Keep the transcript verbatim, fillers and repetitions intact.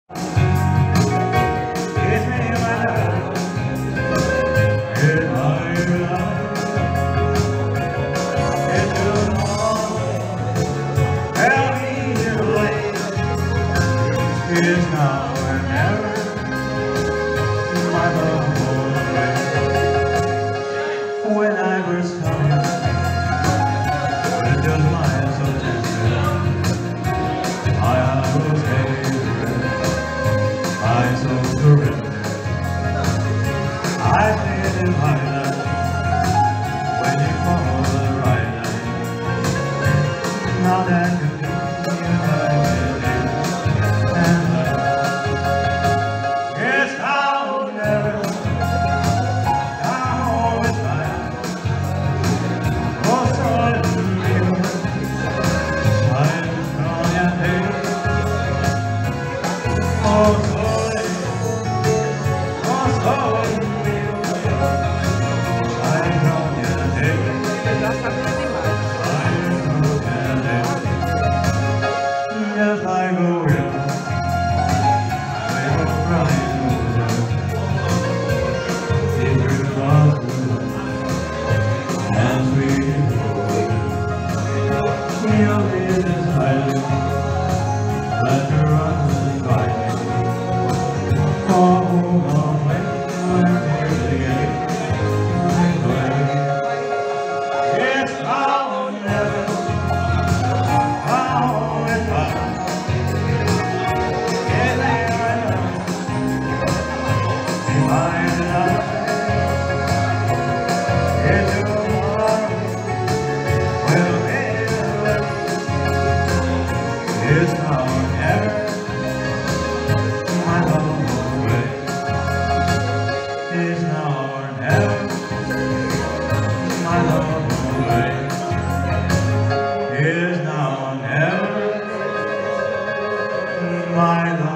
Is now and never, my love will away. When I was coming, with your smile so tender, I was favorite, I so surrender. I stayed in my life when you follow the right line. Now that you Yes, I go in. I will cry in the as we go. We'll be decided that you're uninvited. Oh, oh, when we're here together, yes, I'll never. Is now or never, my love away. Is now or never, my love away. Is now or never, my love.